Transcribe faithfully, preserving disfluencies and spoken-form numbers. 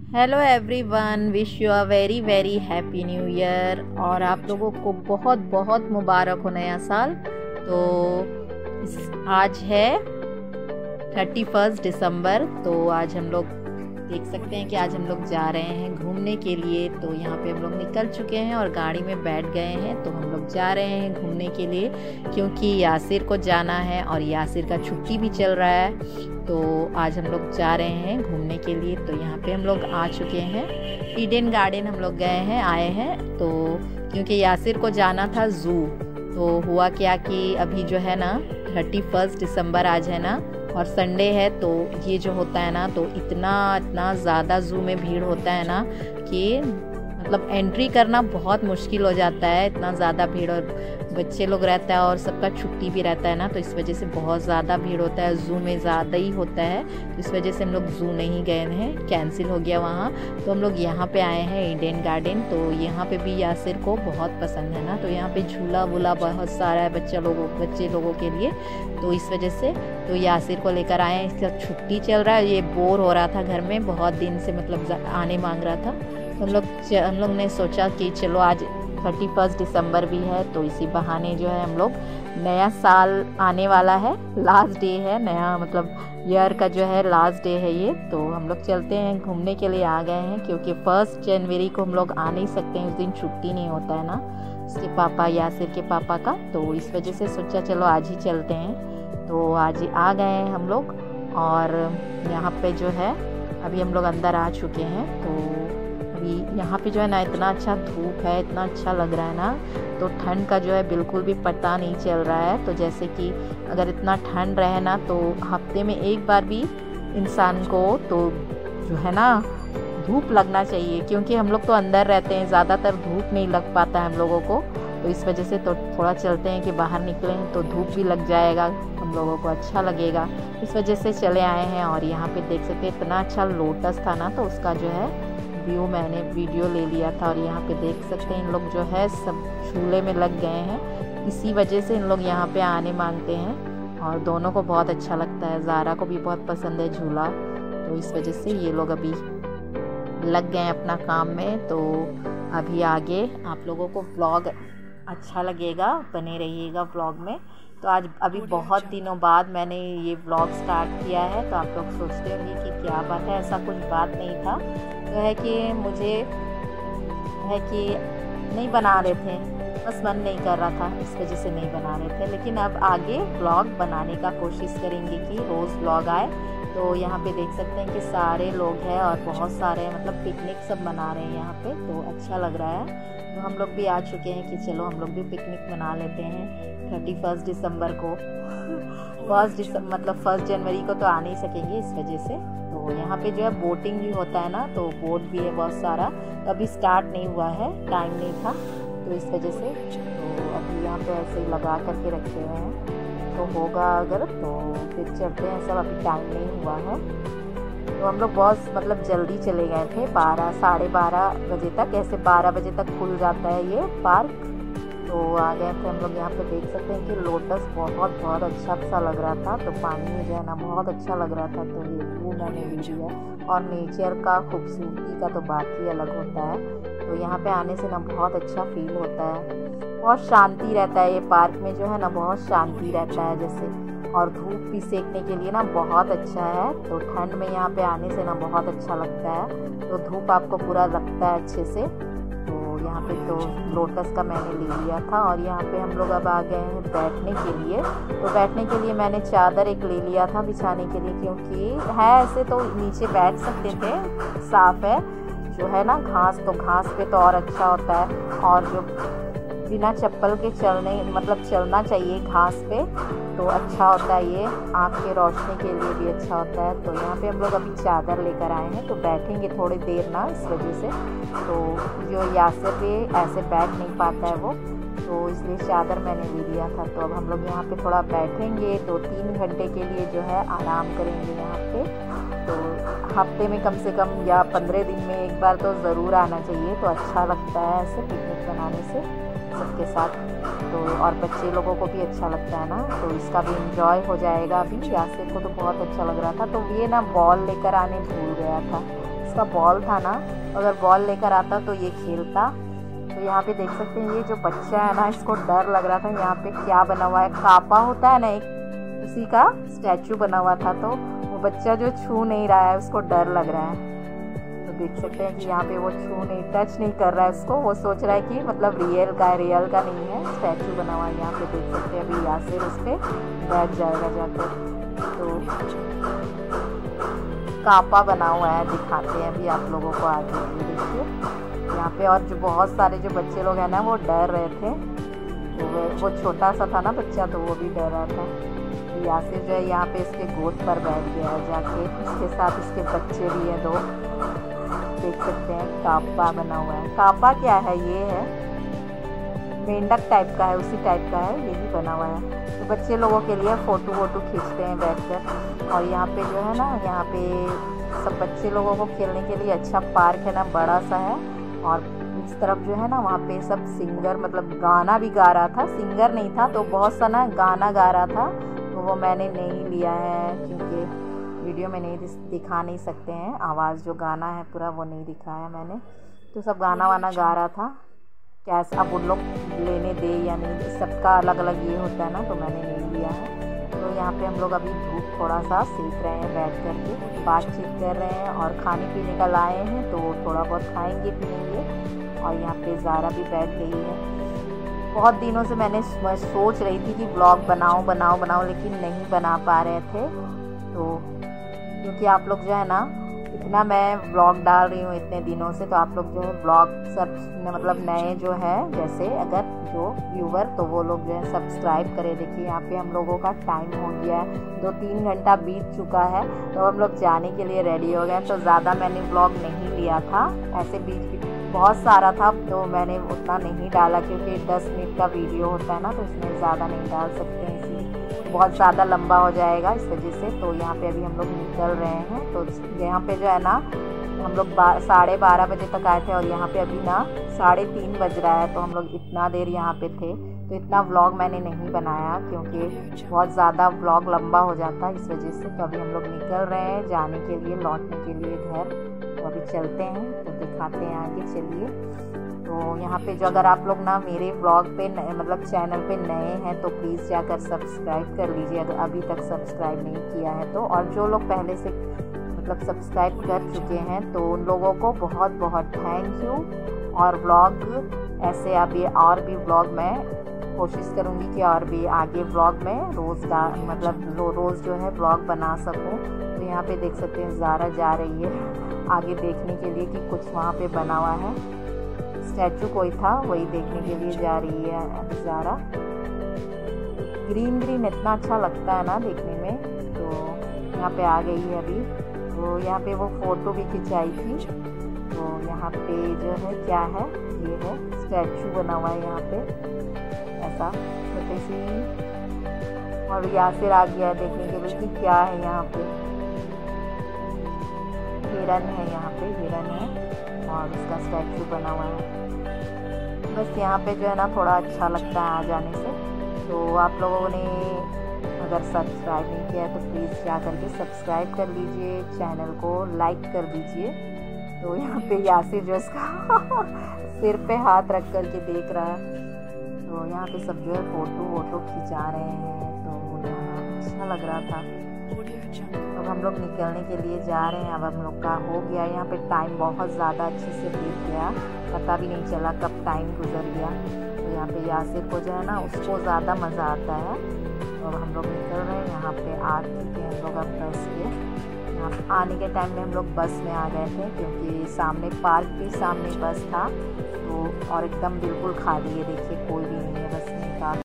Hello everyone, wish you a very very happy new year. और आप लोगों को बहुत बहुत मुबारक हो नया साल। तो इस आज है थर्टी फर्स्ट दिसंबर। तो आज हम लोग देख सकते हैं कि आज हम लोग जा रहे हैं घूमने के लिए। तो यहाँ पे हम लोग निकल चुके हैं और गाड़ी में बैठ गए हैं। तो हम लोग जा रहे हैं घूमने के लिए क्योंकि यासिर को जाना है और यासिर का छुट्टी भी चल रहा है। तो आज हम लोग जा रहे हैं घूमने के लिए। तो यहाँ पे हम लोग आ चुके हैं, ईडन गार्डन हम लोग गए हैं आए हैं। तो क्योंकि यासिर को जाना था ज़ू, तो हुआ क्या कि अभी जो है ना थर्टी फर्स्ट दिसंबर आज है ना और संडे है। तो ये जो होता है ना तो इतना इतना ज़्यादा ज़ू में भीड़ होता है ना कि मतलब एंट्री करना बहुत मुश्किल हो जाता है, इतना ज़्यादा भीड़। और बच्चे लोग रहता है और सबका छुट्टी भी रहता है ना, तो इस वजह से बहुत ज़्यादा भीड़ होता है। ज़ू में ज़्यादा ही होता है, तो इस वजह से हम लोग ज़ू नहीं गए हैं, कैंसिल हो गया वहाँ। तो हम लोग यहाँ पे आए हैं ईडन गार्डन। तो यहाँ पे भी यासिर को बहुत पसंद है ना, तो यहाँ पे झूला वूला बहुत सारा है बच्चा लोगों बच्चे लोगों के लिए। तो इस वजह से तो यासिर को लेकर आए हैं। इसका छुट्टी चल रहा है, ये बोर हो रहा था घर में बहुत दिन से, मतलब आने मांग रहा था। तो हम लोग हम लोग ने सोचा कि चलो आज थर्टी फर्स्ट दिसंबर भी है, तो इसी बहाने जो है हम लोग नया साल आने वाला है, लास्ट डे है नया मतलब ईयर का जो है लास्ट डे है ये। तो हम लोग चलते हैं घूमने के लिए आ गए हैं क्योंकि फर्स्ट जनवरी को हम लोग आ नहीं सकते हैं, उस दिन छुट्टी नहीं होता है ना इसके पापा यासिर के पापा का। तो इस वजह से सोचा चलो आज ही चलते हैं। तो आज ही आ गए हैं हम लोग और यहाँ पे जो है अभी हम लोग अंदर आ चुके हैं। तो अभी यहाँ पे जो है ना इतना अच्छा धूप है, इतना अच्छा लग रहा है ना, तो ठंड का जो है बिल्कुल भी पता नहीं चल रहा है। तो जैसे कि अगर इतना ठंड रहे ना तो हफ्ते में एक बार भी इंसान को तो जो है ना धूप लगना चाहिए, क्योंकि हम लोग तो अंदर रहते हैं, ज़्यादातर धूप नहीं लग पाता है हम लोगों को। तो इस वजह से तो थोड़ा चलते हैं कि बाहर निकलें तो धूप भी लग जाएगा, हम लोगों को अच्छा लगेगा। इस वजह से चले आए हैं। और यहाँ पे देख सकते हैं इतना अच्छा लोटस था ना, तो उसका जो है व्यू मैंने वीडियो ले लिया था। और यहाँ पे देख सकते हैं इन लोग जो है सब झूले में लग गए हैं, इसी वजह से इन लोग यहाँ पे आने मांगते हैं। और दोनों को बहुत अच्छा लगता है, ज़ारा को भी बहुत पसंद है झूला। तो इस वजह से ये लोग अभी लग गए हैं अपना काम में। तो अभी आगे आप लोगों को व्लॉग अच्छा लगेगा, बने रहिएगा व्लॉग में। तो आज अभी बहुत दिनों बाद मैंने ये व्लॉग स्टार्ट किया है। तो आप लोग सोचते होंगे कि क्या बात है, ऐसा कुछ बात नहीं था। तो है कि मुझे है कि नहीं बना रहे थे, बस मन नहीं कर रहा था, इस वजह से नहीं बना रहे थे। लेकिन अब आगे व्लॉग बनाने का कोशिश करेंगे कि रोज़ व्लॉग आए। तो यहाँ पे देख सकते हैं कि सारे लोग हैं और बहुत सारे मतलब पिकनिक सब मना रहे हैं यहाँ पे, तो अच्छा लग रहा है। तो हम लोग भी आ चुके हैं कि चलो हम लोग भी पिकनिक मना लेते हैं थर्टी फर्स्ट दिसंबर को। फर्स्ट दिसंबर मतलब फर्स्ट जनवरी को तो आ नहीं सकेंगे इस वजह से। तो यहाँ पे जो है बोटिंग भी होता है ना, तो बोट भी है बहुत सारा। तो अभी स्टार्ट नहीं हुआ है, टाइम नहीं था, तो इस वजह से तो अभी यहाँ पे ऐसे ही लगा करके रखे हुए हैं। तो होगा अगर तो फिर चलते हैं सब, अभी टाइम नहीं हुआ है। तो हम लोग बहुत मतलब जल्दी चले गए थे, बारह साढ़े बारह बजे तक, ऐसे बारह बजे तक खुल जाता है ये पार्क। तो आ गए थे हम लोग। यहाँ पे देख सकते हैं कि लोटस बहुत बहुत अच्छा सा लग रहा था, तो पानी में जो है ना बहुत अच्छा लग रहा था। तो ये वो मैंने ली है। और नेचर का खूबसूरती का तो बात ही अलग होता है। तो यहाँ पे आने से ना बहुत अच्छा फील होता है, बहुत शांति रहता है ये पार्क में जो है ना, बहुत शांति रहता है जैसे। और धूप भी सेकने के लिए ना बहुत अच्छा है। तो ठंड में यहाँ पे आने से ना बहुत अच्छा लगता है, तो धूप आपको पूरा लगता है अच्छे से। तो यहाँ पे तो लोटस का मैंने ले लिया था। और यहाँ पे हम लोग अब आ गए हैं बैठने के लिए। तो बैठने के लिए मैंने चादर एक ले लिया था बिछाने के लिए, क्योंकि है ऐसे तो नीचे बैठ सकते थे, साफ है जो है ना घास, तो घास पे तो और अच्छा होता है। और जो बिना चप्पल के चलने मतलब चलना चाहिए घास पे, तो अच्छा होता है, ये आँख के रोशनी के लिए भी अच्छा होता है। तो यहाँ पे हम लोग अभी चादर लेकर आए हैं, तो बैठेंगे थोड़ी देर ना इस वजह से। तो जो यासिर पे ऐसे बैठ नहीं पाता है वो, तो इसलिए चादर मैंने ले लिया था। तो अब हम लोग यहाँ पे थोड़ा बैठेंगे, दो तीन घंटे के लिए जो है आराम करेंगे यहाँ पे। तो हफ्ते में कम से कम या पंद्रह दिन में एक बार तो ज़रूर आना चाहिए, तो अच्छा लगता है ऐसे पिकनिक मनाने से सबके साथ। तो और बच्चे लोगों को भी अच्छा लगता है ना, तो इसका भी एंजॉय हो जाएगा। अभी यासिर को तो बहुत अच्छा लग रहा था। तो ये ना बॉल लेकर आने भूल गया था, इसका बॉल था ना, अगर बॉल लेकर आता तो ये खेलता। तो यहाँ पे देख सकते हैं ये जो बच्चा है ना, इसको डर लग रहा था। यहाँ पे क्या बना हुआ है, कापा होता है ना एक, उसी का स्टैचू बना हुआ था। तो वो बच्चा जो छू नहीं रहा है, उसको डर लग रहा है। तो देख सकते हैं कि यहाँ पे वो छू नहीं, टच नहीं कर रहा है उसको। वो सोच रहा है कि मतलब रियल का है, रियल का नहीं है, स्टैचू बना हुआ है। यहाँ पे देख सकते हैं अभी यासिर उस पर बैठ जाएगा जाकर। तो कापा बना हुआ है, दिखाते हैं अभी आप लोगों को आगे। देखिए यहाँ पे और जो बहुत सारे जो बच्चे लोग हैं ना, वो डर रहे थे। तो वो छोटा सा था ना बच्चा, तो वो भी डर रहा था। यासिर जो है यहाँ पे इसके गोद पर बैठ गया है जाके, उसके साथ इसके बच्चे भी हैं दो। देख सकते हैं कापा बना हुआ है। कापा क्या है, ये है मेंढक टाइप का है, उसी टाइप का है, ये भी बना हुआ है। तो बच्चे लोगों के लिए फ़ोटो वोटो खींचते हैं बैठकर। और यहाँ पे जो है ना, यहाँ पे सब बच्चे लोगों को खेलने के लिए अच्छा पार्क है ना, बड़ा सा है। और इस तरफ जो है ना, वहाँ पे सब सिंगर मतलब गाना भी गा रहा था। सिंगर नहीं था तो बहुत सा ना गाना गा रहा था, तो वो मैंने नहीं लिया है क्योंकि वीडियो में नहीं दिखा नहीं सकते हैं। आवाज़ जो गाना है पूरा वो नहीं दिखाया मैंने। तो सब गाना वाना गा रहा था। कैसे अब उन लोग लेने दे या नहीं, सबका अलग अलग ये होता है ना, तो मैंने नहीं लिया है। तो यहाँ पे हम लोग अभी धूप थोड़ा सा सेक रहे हैं, बैठ कर के बातचीत कर रहे हैं। और खाने पीने का लाए हैं तो थोड़ा बहुत खाएंगे पिएंगे। और यहाँ पे ज़ारा भी बैठ गई है। बहुत दिनों से मैंने सोच रही थी कि व्लॉग बनाओ बनाओ बनाओ, लेकिन नहीं बना पा रहे थे। तो क्योंकि आप लोग जो है ना, इतना मैं व्लॉग डाल रही हूँ इतने दिनों से, तो आप लोग जो है व्लॉग सब मतलब नए जो है, जैसे अगर जो व्यूवर, तो वो लोग जो है सब्सक्राइब करें। देखिए यहाँ पे हम लोगों का टाइम हो गया है, दो तीन घंटा बीत चुका है। तो हम लोग जाने के लिए रेडी हो गए। तो ज़्यादा मैंने व्लॉग नहीं लिया था, ऐसे बीच बीच बहुत सारा था तो मैंने उतना नहीं डाला, क्योंकि दस मिनट का वीडियो होता है ना, तो इसमें ज़्यादा नहीं डाल सकते हैं, इसलिए बहुत ज़्यादा लंबा हो जाएगा इस वजह से। तो यहाँ पे अभी हम लोग निकल रहे हैं। तो यहाँ पे जो है ना, हम लोग साढ़े बारह बजे तक आए थे और यहाँ पे अभी ना साढ़े तीन बज रहा है। तो हम लोग इतना देर यहाँ पे थे। तो इतना व्लॉग मैंने नहीं बनाया क्योंकि बहुत ज़्यादा व्लॉग लंबा हो जाता इस वजह से। तो अभी हम लोग निकल रहे हैं जाने के लिए, लौटने के लिए घर। तो अभी चलते हैं, तो दिखाते हैं आगे, चलिए। तो यहाँ पे जो अगर आप लोग ना मेरे व्लॉग पे नए मतलब चैनल पे नए हैं तो प्लीज़ जाकर सब्सक्राइब कर लीजिए अगर अभी तक सब्सक्राइब नहीं किया है तो। और जो लोग पहले से मतलब सब्सक्राइब कर चुके हैं तो उन लोगों को बहुत बहुत थैंक यू। और व्लॉग ऐसे अभी और भी व्लॉग मैं कोशिश करूँगी कि और भी आगे व्लॉग में रोज़ मतलब रो, रोज़ जो है व्लॉग बना सकूँ। तो यहाँ पे देख सकते हैं ज़ारा जा रही है आगे देखने के लिए कि कुछ वहाँ पे बना हुआ है, स्टैचू कोई था, वही देखने के लिए जा रही है अभी ज़ारा। ग्रीन ग्रीन इतना अच्छा लगता है ना देखने में। तो यहाँ पे आ गई है अभी। तो यहाँ पे वो फ़ोटो भी खिंचाई थी। तो यहाँ पे जो है क्या है, ये है स्टैचू बना हुआ है यहाँ पे ऐसा छोटी सी। और यासिर आ गया देखने के लिए कि क्या है यहाँ पे। हिरन है यहाँ पे, हिरन है और उसका स्टैचू बना हुआ है। बस यहाँ पे जो है ना थोड़ा अच्छा लगता है आ जाने से। तो आप लोगों ने अगर सब्सक्राइब नहीं किया है तो प्लीज़ जा करके सब्सक्राइब कर लीजिए, चैनल को लाइक कर दीजिए। तो यहाँ पे यासिर जो इसका सिर पे हाथ रख कर के देख रहा है। तो यहाँ पे सब जो है फ़ोटो वोटो खिंचा रहे हैं। तो यहाँ अच्छा लग रहा था। अब हम लोग निकलने के लिए जा रहे हैं। अब हम लोग का हो गया यहाँ पे टाइम बहुत ज़्यादा अच्छे से बीत गया, पता भी नहीं चला कब टाइम गुजर गया। तो यहाँ पे यासिर को जो है ना उसको ज़्यादा मज़ा आता है। तो अब हम लोग निकल रहे हैं। यहाँ पे आ चुके हैं हम लोग अब बस के। यहाँ आने के टाइम में हम लोग बस में आ गए थे क्योंकि सामने पार्क के सामने बस था। तो और एकदम बिल्कुल खाली है, देखिए कोई भी नहीं